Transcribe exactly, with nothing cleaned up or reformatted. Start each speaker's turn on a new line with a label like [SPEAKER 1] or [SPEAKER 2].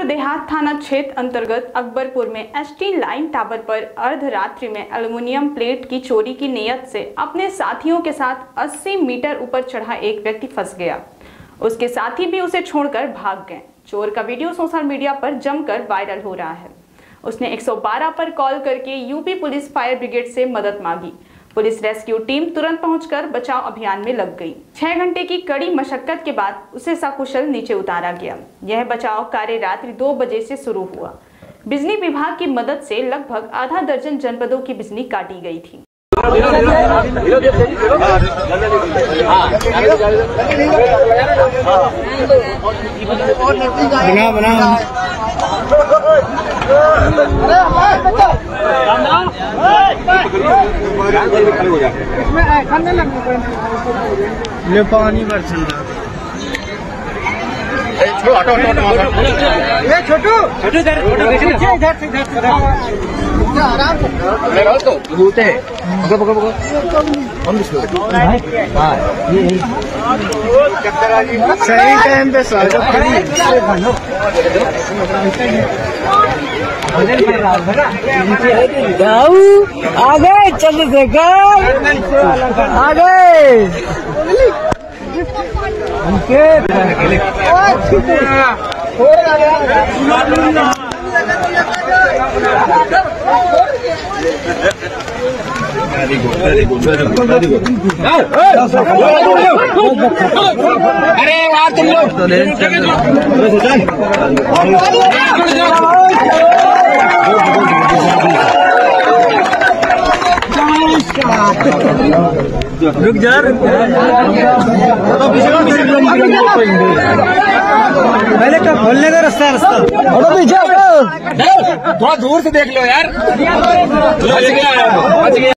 [SPEAKER 1] देहात थाना क्षेत्र अंतर्गत अकबरपुर में एसटी लाइन टावर पर अर्धरात्रि में एल्युमिनियम प्लेट की चोरी की नियत से अपने साथियों के साथ अस्सी मीटर ऊपर चढ़ा एक व्यक्ति फंस गया। उसके साथी भी उसे छोड़कर भाग गए। चोर का वीडियो सोशल मीडिया पर जमकर वायरल हो रहा है। उसने एक सौ बारह पर कॉल करके यूपी पुलिस फायर ब्रिगेड से मदद मांगी। पुलिस रेस्क्यू टीम तुरंत पहुंचकर बचाव अभियान में लग गई। छह घंटे की कड़ी मशक्कत के बाद उसे सकुशल नीचे उतारा गया। यह बचाव कार्य रात्रि दो बजे से शुरू हुआ। बिजली विभाग की मदद से लगभग आधा दर्जन जनपदों की बिजली काटी गई थी।
[SPEAKER 2] बना बना ले पानी भर चलना छोटू छोटू इधर इधर इधर आराम से तो बोलते हैं पकड़ पकड़ पकड़ हम हाँ ये सही टाइम पे आगे चंद्रशेखर आगे अरे यार तुम रुक जा पहले क्या खोलने का रास्ता रास्ता थोड़ा दूर से देख लो यार। बच गया बच गया